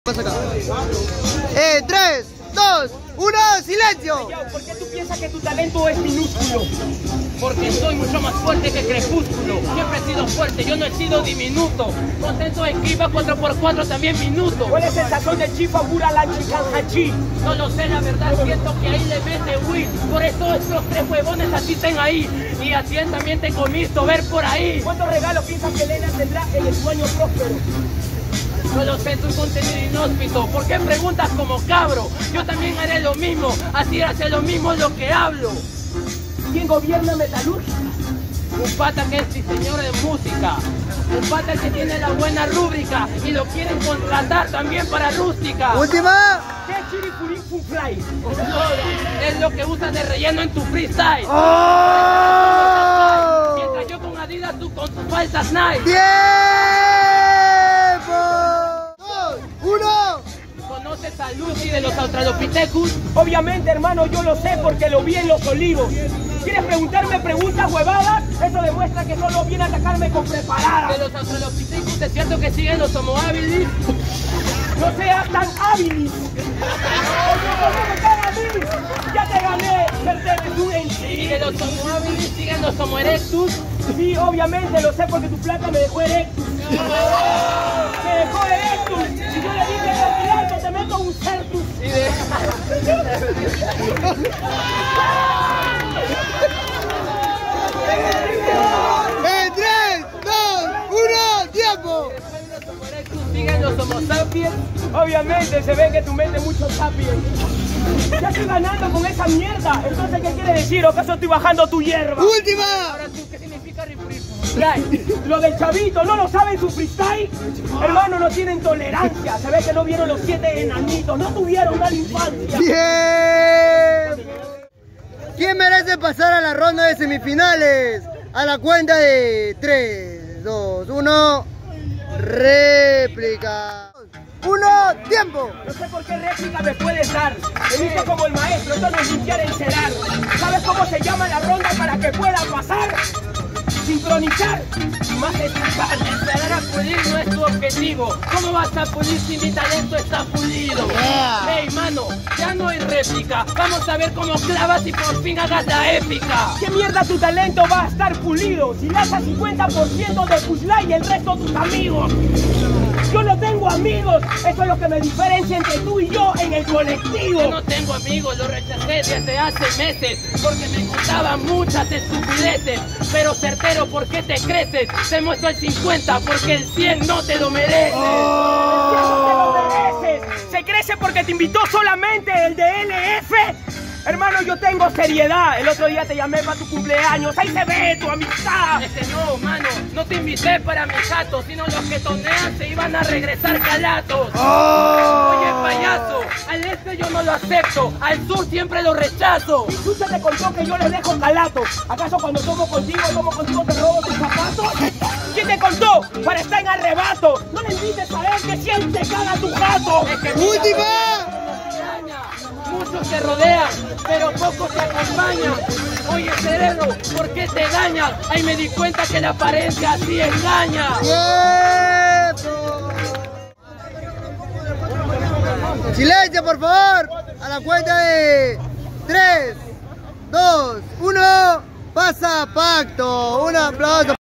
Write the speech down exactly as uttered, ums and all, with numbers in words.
Pasa acá. Eh, tres, dos, uno, silencio. ¿Por qué tú piensas que tu talento es minúsculo? Porque soy mucho más fuerte que Crepúsculo. Siempre he sido fuerte, yo no he sido diminuto. Contento de esquiva cuatro por cuatro también minuto. ¿Cuál es el sazón del chifa pura la chicanjachi? No lo sé, la verdad siento que ahí le mete Will. Por eso estos tres huevones así estén ahí. Y así también te comiste ver por ahí. ¿Cuántos regalos piensas que Elena tendrá en el sueño próspero? No lo sé, tu contenido inhóspito. ¿Por qué preguntas como cabro? Yo también haré lo mismo, así hace lo mismo lo que hablo. ¿Quién gobierna Metalúrgica? Un pata que es diseñador de música. Un pata que tiene la buena rúbrica y lo quieren contratar también para rústica. Última. ¿Qué es Chiripurín Fun Fly? Es lo que usas de relleno en tu freestyle. ¡Oh! Mientras yo con Adidas, tú con tus falsas Nike. ¡Tiempo! Dos, uno. ¿Conoces a Lucy de los Australopithecus? Obviamente, hermano, yo lo sé porque lo vi en Los Olivos. ¿Quieres preguntarme preguntas huevadas? Eso demuestra que solo viene a atacarme con preparadas. De los Australopithecus, ¿es cierto que siguen los Homo habilis? No seas tan habilis. Ya te gané, Certero, tú en ¿Y sí. de los Homo habilis siguen los Homo erectus? Sí, obviamente lo sé porque tu plata me dejó erectus. Me dejó erectus. Y yo le dije al piloto, te meto un certus. Y de... En tres, dos, uno, tiempo. Siguen los Homo sapiens. Obviamente se ve que tu mente es mucho sapiens. Ya estoy ganando con esa mierda. Entonces, ¿qué quiere decir? ¿O acaso estoy bajando tu hierba? Última. Ahora tú, ¿qué significa freestyle? Lo del chavito, ¿no lo saben su freestyle? Hermano, no tienen tolerancia. Se ve que no vieron los siete enanitos. No tuvieron una infancia. Tiempo. ¿Quién merece pasar a la ronda de semifinales? A la cuenta de tres, dos, uno. Réplica. Uno, tiempo. No sé por qué réplica me puedes dar. Me hizo como el maestro, esto no es limpiar el celar. ¿Sabes cómo se llama la ronda para que pueda pasar? Sincronizar y más explicar. Esperar a pulir no es tu objetivo. ¿Cómo vas a pulir si mi talento está pulido? Yeah. Hey, mano, ya no hay réplica. Vamos a ver cómo clavas y por fin hagas la épica. ¿Qué mierda tu talento va a estar pulido? Si lanzas cincuenta por ciento de Pushla y el resto tus amigos. Yo no tengo amigos, eso es lo que me diferencia entre tú y yo en el colectivo. Yo no tengo amigos, lo rechacé desde hace meses porque me contaban muchas estupideces. Pero certero, ¿por qué te creces? Te muestro el cincuenta porque el cien no te lo mereces. ¡Oh! ¡No te lo mereces! Se crece porque te invitó solamente el de L F. Hermano, yo tengo seriedad. El otro día te llamé para tu cumpleaños. Ahí se ve tu amistad. Ese no, mano, no te invité para mi jato, sino los que tonean se iban a regresar calatos. Oh. Oye, payaso, al este yo no lo acepto, al sur siempre lo rechazo. ¿Y tú se te contó que yo les dejo calatos? ¿Acaso cuando tomo contigo, tomo contigo te robo tus zapatos? ¿Quién te contó? Para estar en arrebato. No le invites a él que siempre caga tu gato. Es que Última. muchos te rodean, pero pocos te acompañan. Oye, cerebro, ¿por qué te dañas? Ahí me di cuenta que la apariencia así engaña. Tiempo. Silencio, por favor. A la cuenta de tres, dos, uno. Pasa pacto. Un aplauso.